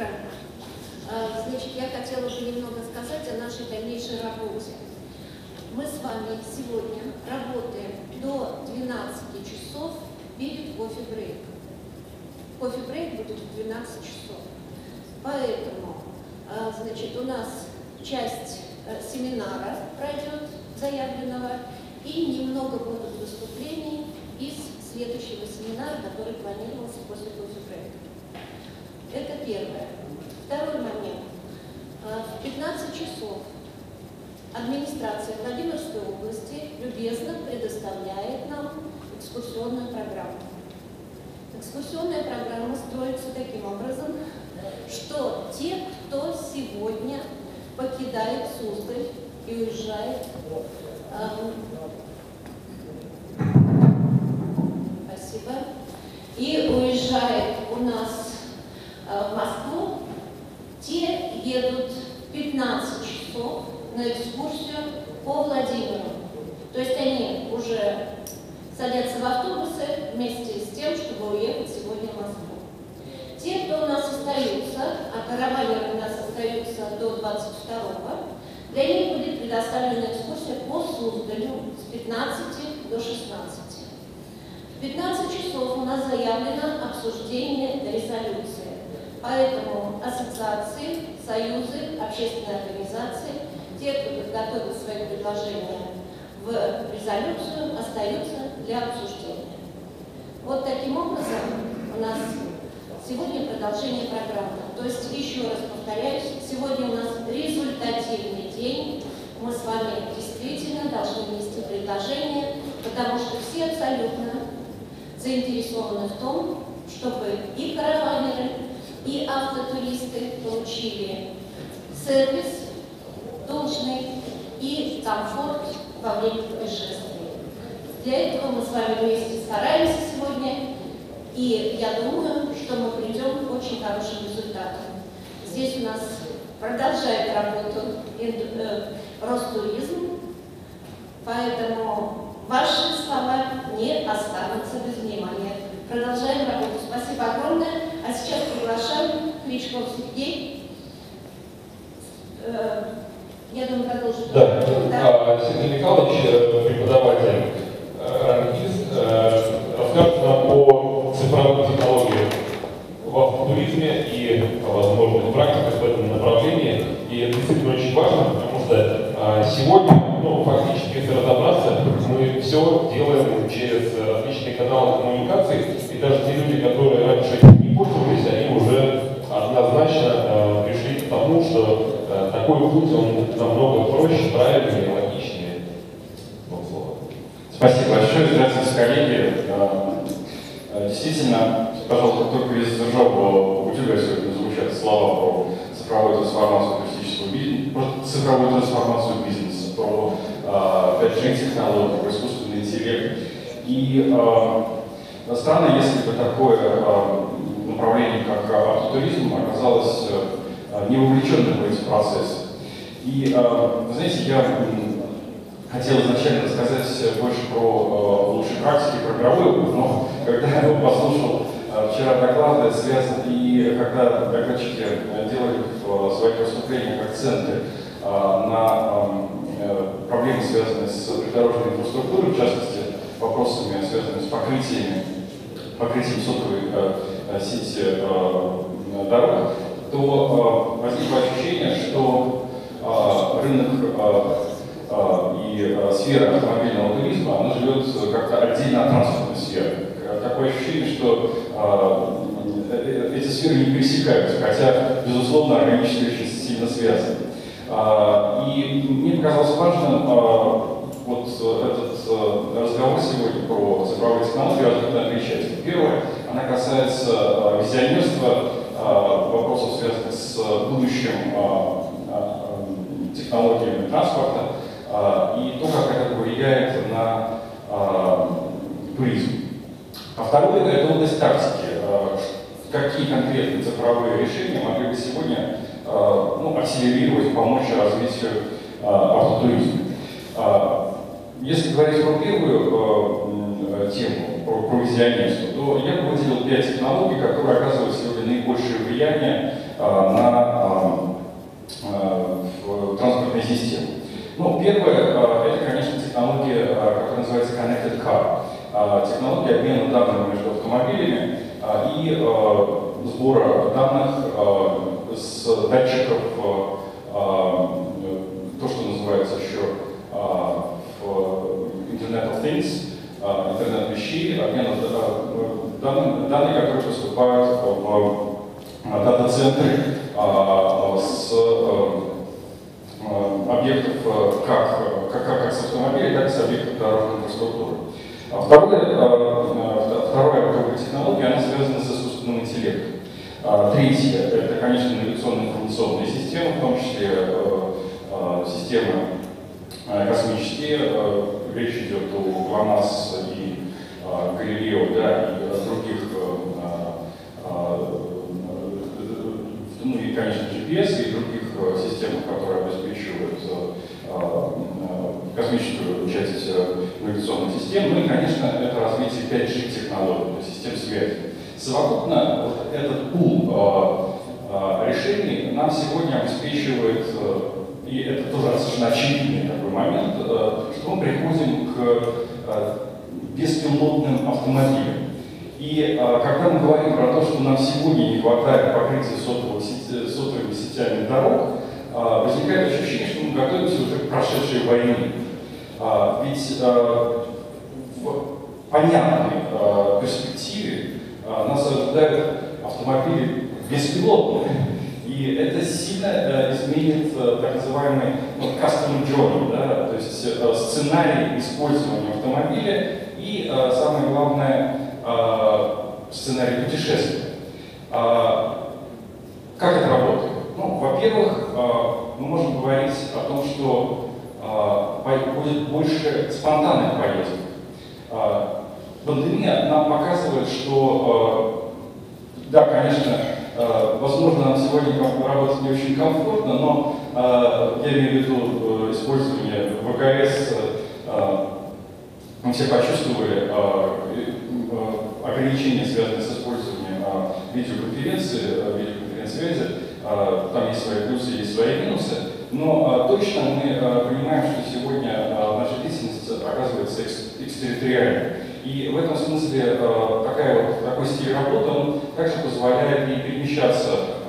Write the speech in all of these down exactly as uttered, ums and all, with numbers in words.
экран. Значит, я хотела бы немного сказать о нашей дальнейшей работе. Мы с вами сегодня работаем до двенадцати часов перед кофе-брейком. Кофе-брейк будет в двенадцать часов. Поэтому, значит, у нас часть семинара пройдет заявленного, и немного будут выступлений из следующего семинара, который планировался после кофе-брейка. Это первое. Второй момент. В пятнадцать часов администрация Владимирской области любезно предоставляет нам экскурсионную программу. Экскурсионная программа строится таким образом, что те, кто сегодня покидает Суздаль и уезжает, эм, спасибо, и уезжает у нас э, в Москву, те едут пятнадцать часов на экскурсию по Владимиру. То есть они уже садятся в автобусы вместе с тем, чтобы уехать сегодня в Москву. Те, кто у нас остаются, а караванеры у нас остаются до двадцать второго, для них будет предоставлена экскурсия по Суздалю с пятнадцати до шестнадцати. В пятнадцать часов у нас заявлено обсуждение резолюции. Поэтому ассоциации, союзы, общественные организации, те, кто подготовил свои предложения в резолюцию, остаются для обсуждения. Вот таким образом у нас сегодня продолжение программы. То есть, еще раз повторяюсь, сегодня у нас результативный день. Мы с вами действительно должны внести предложение, потому что все абсолютно заинтересованы в том, чтобы и караванеры, и автотуристы получили сервис должный и комфорт во время путешествия. Для этого мы с вами вместе стараемся сегодня, и я думаю, что мы придем к очень хорошим результатам. Здесь у нас продолжает работу э, Ростуризм, поэтому ваши слова не останутся без внимания. Продолжаем работу. Спасибо огромное. А сейчас приглашаем Кличков Сергей. Э, я думаю, продолжим. Да. Да. Сергей Михайлович, преподаватель РАНГИС, расскажет нам о цифровых технологиях в автотуризме и возможных практиках в этом направлении. И это действительно очень важно, потому что сегодня, ну, фактически, если разобраться, мы все делаем через различные каналы коммуникаций, и даже те люди, которые раньше не пользовались, они уже однозначно э, пришли к тому, что э, такой путь, он намного проще, правильнее и логичнее. Вот. Спасибо большое. Здравствуйте, коллеги. Действительно, пожалуйста, только из ржавого утюга сегодня звучат слова про цифровую трансформацию туристического бизнеса, про цифровую трансформацию бизнеса, про пять джи технологии, про искусственный интеллект. И э, странно, если бы такое э, направление, как автотуризм, оказалось э, не вовлеченным в эти процессы. И, э, вы знаете, я хотел изначально рассказать больше про э, лучшие практики, про мировой опыт, но когда я послушал э, вчера доклады, связаны, и когда докладчики делали в своих выступлениях акценты э, на э, проблемы, связанные с придорожной инфраструктурой, в частности, вопросами, связанными с покрытиями, покрытием сотовой э, сети э, дорог, то э, возникло ощущение, что э, рынок э, и сфера автомобильного туризма, она живет как-то отдельно от транспортной сферы. Такое ощущение, что э, эти сферы не пересекаются, хотя, безусловно, органически очень сильно связаны. Э, и мне показалось важным э, вот этот э, разговор сегодня про цифровые технологии разделить на три части. Первое, она касается э, визионерства, э, вопросов, связанных с будущим э, э, технологиями транспорта, и то, как это повлияет на э, туризм. А второе – это область тактики. Э, какие конкретные цифровые решения могли бы сегодня э, ну, акселерировать, помочь развитию э, автотуризма. Э, если говорить про первую э, тему, про, про визионерство, то я бы выделил пять технологий, которые оказывают сегодня наибольшее влияние э, на транспортные системы. Ну, первое, это, конечно, технология, которая называется Connected Car. Технология обмена данными между автомобилями и сбора данных с датчиков, то, что называется еще Internet of Things, интернет вещей, обмен данными, данные, которые поступают в дата-центры с объектов как, как, как с автомобилей, так и с объектов дорожной инфраструктуры. Второе, вторая группа технологий, она связана с искусственным интеллектом. Третье, это, конечно, навигационные информационные системы, в том числе системы космические. Речь идет о ГЛОНАСС и Галилео, да, и других, ну и, конечно, джи пи эс и других системах, которые обеспечивают космическую часть навигационных систем. Ну и, конечно, это развитие пять джи технологий, систем связи. Совокупно вот этот пул решений нам сегодня обеспечивает, и это тоже достаточно очевидный такой момент, что мы приходим к беспилотным автомобилям. И когда мы говорим про то, что нам сегодня не хватает покрытия сотовых сети, сотовыми сетями дорог, возникает ощущение, что мы готовимся уже к прошедшей войне. Ведь в понятной перспективе нас ожидают автомобили беспилотные. И это сильно изменит так называемый custom journey, да, то есть сценарий использования автомобиля и, самое главное, сценарий путешествия. Как это работает? Ну, во-первых, мы можем говорить о том, что будет больше спонтанных поездок. Пандемия нам показывает, что, да, конечно, возможно, нам сегодня работать не очень комфортно, но я имею в виду использование вэ ка эс. Мы все почувствовали ограничения, связанные с использованием видеоконференции, видеоконференц-связи. Там есть свои плюсы, есть свои минусы. Но точно мы понимаем, что сегодня наша деятельность оказывается экстерриториальной. И в этом смысле такая вот, такой стиль работы, он также позволяет ей перемещаться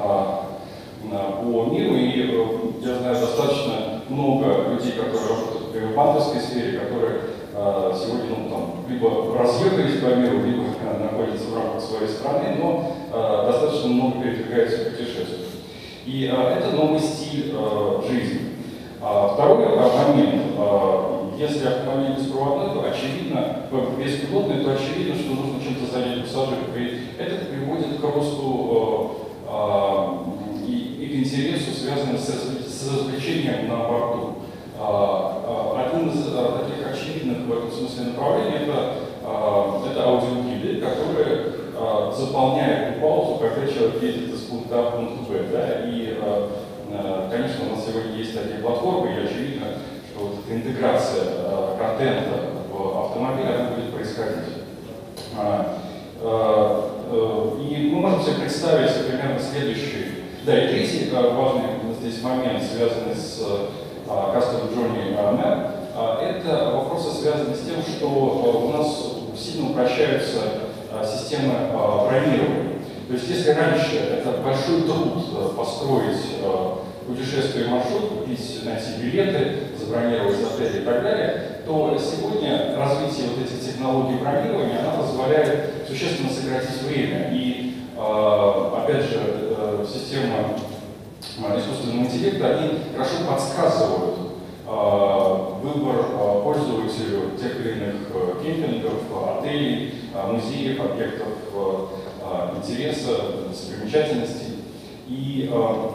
по миру. И я знаю достаточно много людей, которые работают в банковской сфере, которые сегодня ну, там, либо разъехались по миру, либо находятся в рамках своей страны, но достаточно много передвигаются в путешествиях. И это новый стиль жизни. Второй момент. Если автомобиль беспроводной, то очевидно, беспилотный, то очевидно, что нужно чем-то занять пассажиров. И это приводит к росту э, и, и к интересу, связанному с, с развлечением на борту. Один из таких очевидных в этом смысле направлений это, это аудиогиды, которые заполняют ту паузу, когда человек едет из пункта А в пункт Б. Да? И, конечно, у нас сегодня есть такие платформы, и очевидно, что вот эта интеграция э, контента в автомобиле она будет происходить. А, э, э, и мы можем себе представить примерно следующий. Да, и третий э, важный здесь момент, связанный с э, Custom Journey Map, э, это вопросы, связанные с тем, что э, у нас сильно упрощаются э, системы э, бронирования. То есть, если раньше это большой труд э, построить э, путешествие маршрут, купить, найти билеты, забронировать отели и так далее, то сегодня развитие вот этих технологий бронирования она позволяет существенно сократить время. И, опять же, система искусственного интеллекта, они хорошо подсказывают выбор пользователю тех или иных кемпингов, отелей, музеев, объектов интереса, достопримечательностей. И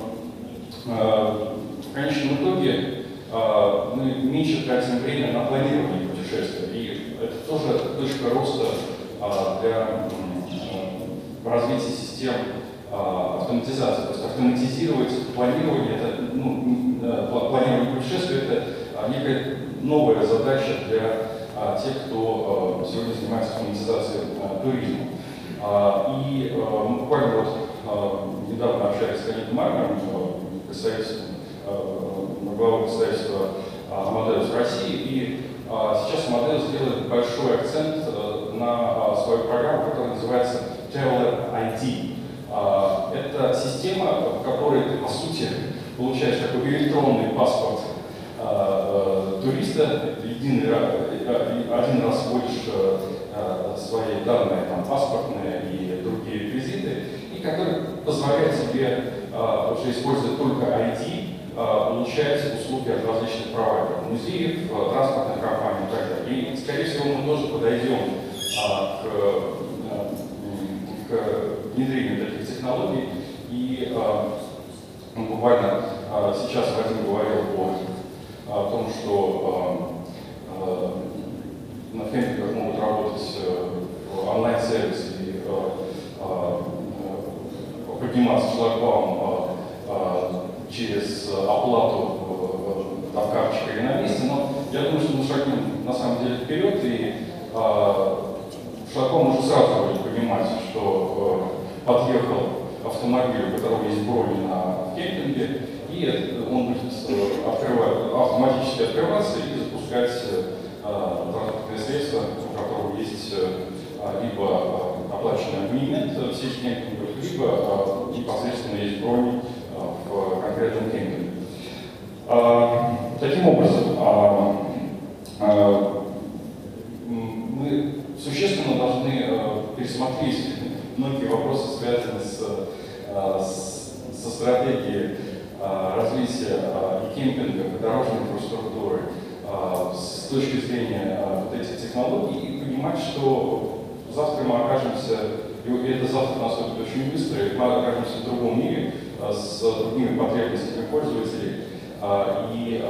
в конечном итоге мы меньше тратим время на планирование путешествия. И это тоже точка роста для развития систем автоматизации. То есть автоматизировать планирование, это, ну, планирование путешествия – это некая новая задача для тех, кто сегодня занимается автоматизацией туризма. И буквально вот недавно общались с Леонидом Мармером, представителем, главой представительства Amadeus России, и сейчас Amadeus делает большой акцент на свою программу, которая называется Traveler ай ди. Это система, в которой ты, по сути, получаешь такой электронный паспорт туриста, единый, один раз вводишь свои данные, там, паспортные и другие реквизиты, и который позволяет тебе, уже используя только ай ди, получать услуги от различных провайдеров, музеев, транспортных компаний и так далее. И, скорее всего, мы тоже подойдем к, к внедрению таких технологий. И ну, буквально сейчас Вадим говорил о, о том, что на кемпингах могут работать онлайн-сервисы и подниматься шлагбаум через оплату там, карточкой или на месте, но я думаю, что мы шагнем на самом деле вперед, и шлагбаум уже сразу будет понимать, что подъехал автомобиль, у которого есть брони на кемпинге, и он будет открывать, автоматически открываться и запускать транспортные средства, у которого есть либо оплаченный абонемент в сети кемпингов, либо непосредственно есть брони в конкретном кемпинге. Таким образом, мы существенно должны пересмотреть многие вопросы, связанные с, с, со стратегией развития и кемпинга, и дорожной инфраструктуры с точки зрения вот этих технологий, и понимать, что завтра мы окажемся, и это завтра наступит очень быстро, и мы окажемся в другом мире с другими потребностями пользователей, и,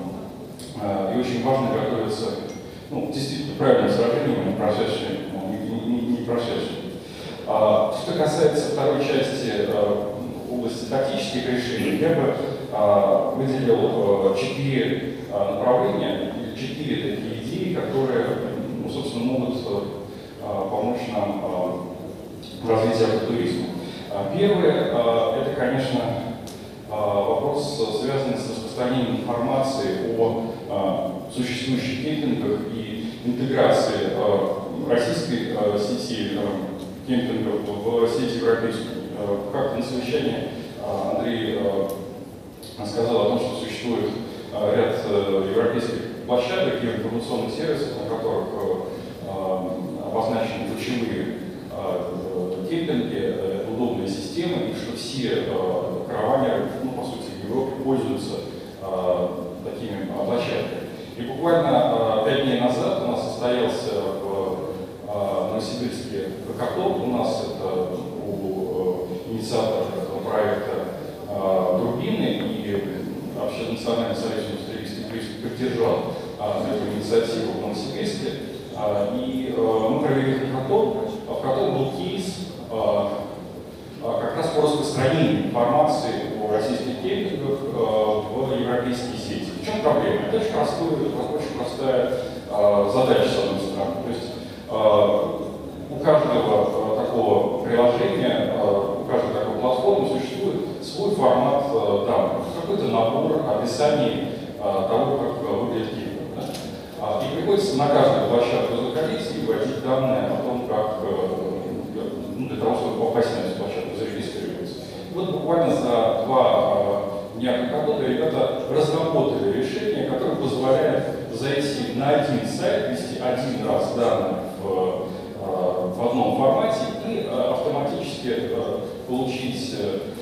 и очень важно готовиться, ну, действительно, правильным сражениям, не прошедшим, не, не, не прошедшим. Что касается второй части области тактических решений, я бы выделил четыре направления, четыре такие идеи, которые, ну, собственно, могут помочь нам в развитии автотуризма. Первое, это, конечно, вопрос, связанный с распространением информации о существующих кемпингах и интеграции российской сети кемпингов в сеть европейскую. Как на совещании Андрей сказал о том, что существует ряд европейских площадок и информационных сервисов, на которых обозначены ключевые кемпинги, удобные системы, и что все караванеры, ну, по сути, в Европе пользуются такими площадками. И буквально пять дней назад у нас состоялся в Новосибирске хакатон. У нас это у инициатора этого проекта Турбины, и Общенациональный союз индустриалистов поддержал эту инициативу в Новосибирске. И мы провели хакатон, в котором был кейс как раз по распространению информации о российских кемпингах в европейские сети. В чем проблема? Это очень, простой, очень простая задача, с одной стороны. То есть у каждого такого приложения, у каждой такой платформы существует свой формат данных, какой-то набор описаний того, как выглядит кемпинг. Да? И приходится на каждую площадку заходить и вводить данные о том, как, ну, для того, чтобы попасть на эту площадку, зарегистрироваться. И вот буквально за два дня хакатона ребята разработали решение, которое позволяет зайти на один сайт, ввести один раз данные в, в одном формате и автоматически получить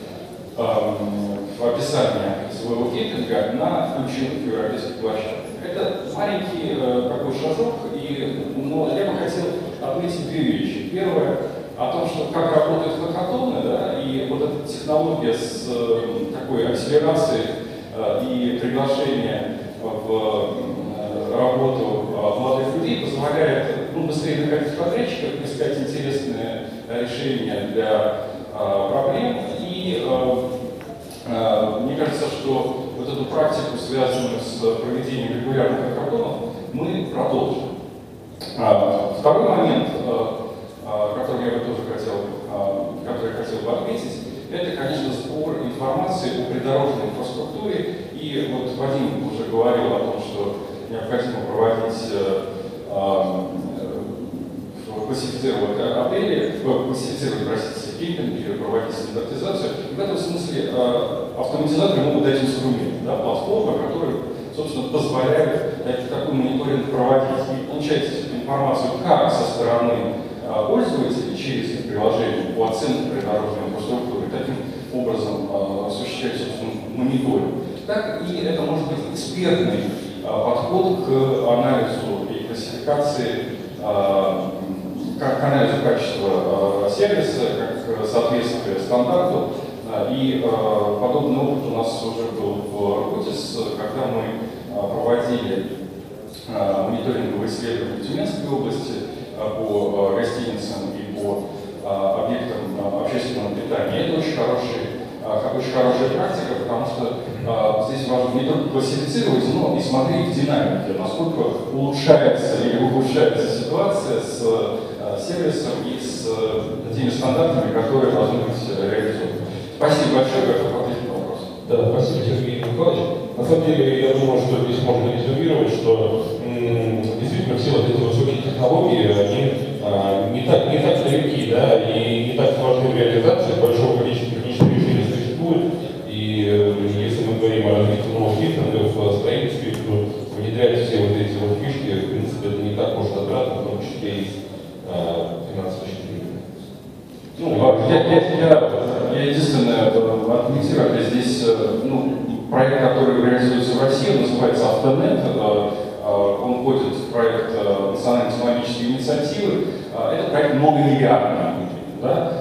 описание своего кемпинга на ключевых европейских площадках. Это маленький такой шажок, и, но я бы хотел отметить две вещи. Первое, о том, что как работают хакатоны, да, и вот эта технология с э, такой акселерацией э, и приглашением в э, работу э, молодых людей позволяет, ну, быстрее находить подрядчиков, искать интересные решения для э, проблем. И э, э, мне кажется, что вот эту практику, связанную с проведением регулярных хакатонов, мы продолжим. Второй момент, который я бы тоже хотел, который я хотел бы отметить, придорожной инфраструктуре. И вот Вадим уже говорил о том, что необходимо проводить, классифицировать отели, классифицировать, простите, кемпинги, проводить стандартизацию. И в этом смысле автоматизаторы могут дать инструмент, да, платформы, которые, собственно, позволяют такой мониторинг проводить. И получается информацию как со стороны пользователей через их приложение по оценке придорожной инфраструктуры, таким образом осуществлять, собственно, мониторинг, так и это может быть экспертный подход к анализу и классификации, к анализу качества сервиса, как соответствие стандарту. И подобный опыт у нас уже был в Рутис, когда мы проводили мониторинговые исследования в Тюменской области по гостиницам и по объектам общественного питания. Это очень хороший очень хорошая практика, потому что э, здесь важно не только классифицировать, но и смотреть в динамике, насколько улучшается или ухудшается ситуация с э, сервисом и с э, теми стандартами, которые должны быть реализованы. Спасибо большое, Готов ответить на вопрос. Да, спасибо, Сергей Николаевич. На самом деле, я думаю, что здесь можно резюмировать, что м, действительно все вот эти высокие технологии, они а, не так, не так далеки, да, и не так сложны в реализации, большого количества технических решений существует, и э, если мы говорим о развитии новых лифтингов, в строительстве, то внедрять все вот эти вот фишки, в принципе, это не так может обратно, в том числе и с а, финансовой точки зрения. Ну, я, я, я, я единственное отметирую, здесь ну, проект, который реализуется в России, называется Автонет. Он входит в проект национальной технологической инициативы. Это проект многомиллиардный. Да?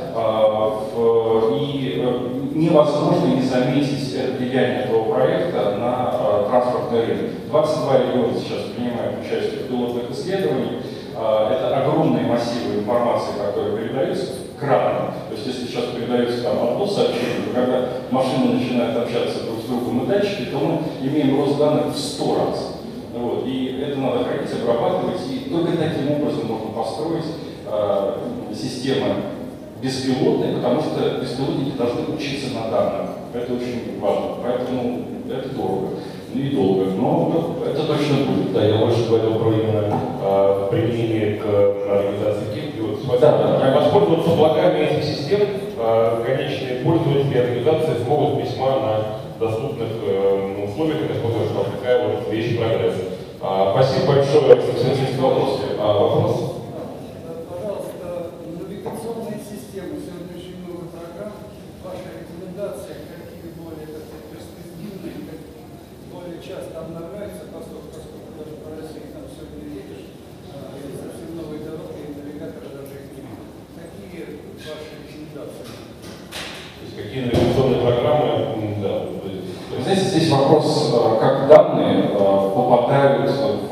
И невозможно не заметить влияние этого проекта на транспортный рынок. двадцать два региона сейчас принимают участие в пилотных исследованиях. Это огромные массивы информации, которые передаются кратно. То есть, если сейчас передается там одно сообщение, то когда машины начинают общаться друг с другом и датчики, то мы имеем рост данных в сто раз. Вот. И это надо хранить, обрабатывать, и только таким образом можно построить э, системы беспилотные, потому что беспилотники должны учиться на данных. Это очень важно. Поэтому это дорого. Ну и долго, но это точно будет. Да, я больше говорил про именно э, применение к организации КИП. Вот, да, да. Воспользоваться благами этих систем э, конечные пользователи и организации смогут весьма на доступных э, условиях, это смотришь, что такая вот вещь прогресс. А, спасибо большое. Есть вопросы? А, вопрос? Пожалуйста, навигационные системы, сегодня очень много программ. Ваша рекомендация, какие более перспективные, более часто обновляются, поскольку, поскольку даже по России там сегодня едешь, и совсем новые дороги, и навигаторы даже их не видят. Какие ваши рекомендации? То есть какие навигационные программы? Да. Знаете, здесь вопрос, как данные попадают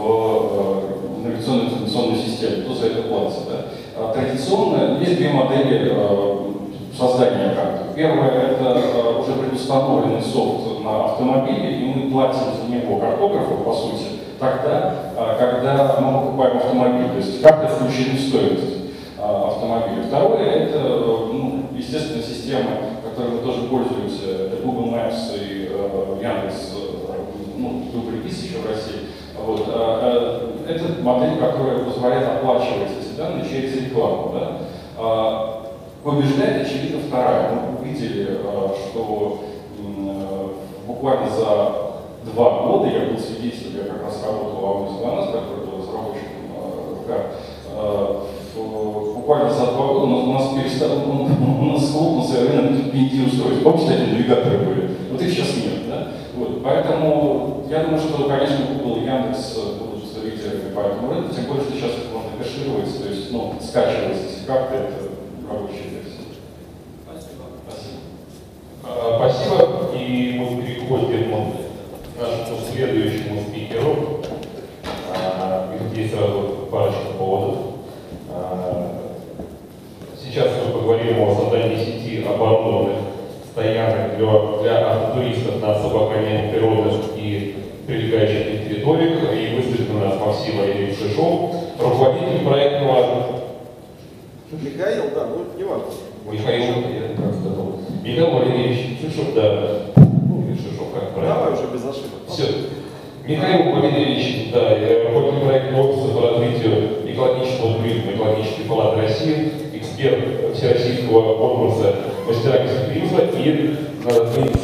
в навигационную информационную систему, кто за это платит. Да? Традиционно есть две модели создания карты. Первая – это уже предустановленный софт на автомобиле, и мы платим за него картографу, по сути, тогда, когда мы покупаем автомобиль. То есть карта включена в стоимость автомобиля. Второе – это, ну, естественно, система, которой мы тоже пользуемся, это Google Maps и э, Яндекс, э, ну, Google Maps еще в России. Вот. Э, э, это модель, которая позволяет оплачивать эти данные через рекламу. Да? Э, побеждает, очевидно, вторая. Мы увидели, э, что э, буквально за два года, я был свидетелем, я как раз работал в Августе для нас, который был разработчиком э, э, буквально за два года у нас перестал, у нас схлопнулся рынок пи эн ди-устройств. Помните, такие навигаторы были? Вот их сейчас нет. Да? Вот. Поэтому я думаю, что, конечно, Google и Яндекс будут лидерами по этому рынку, тем более, что сейчас это можно кэшировать, то есть, ну, скачивать эти карты, это рабочая версия. Спасибо. Спасибо. А, спасибо. И мы переходим к нашему следующему спикеру. А, есть сразу парочка поводов. Сейчас мы поговорим о создании сети оборудованных стоянок для, для автотуристов на особо охраняемых природных и прилегающих территориях. И выступит у нас Максим Валерьевич Шишов, руководитель проектного... Михаил, да, ну не важно. Михаил, я как сказал. Михаил Валерьевич Шишов, да. Ну, Михаил Валерьевич, да, я работаю проект офиса по развитию экологического туризма, экологической палаты России, эксперт всероссийского конкурса мастера гостеприимства и надо отметить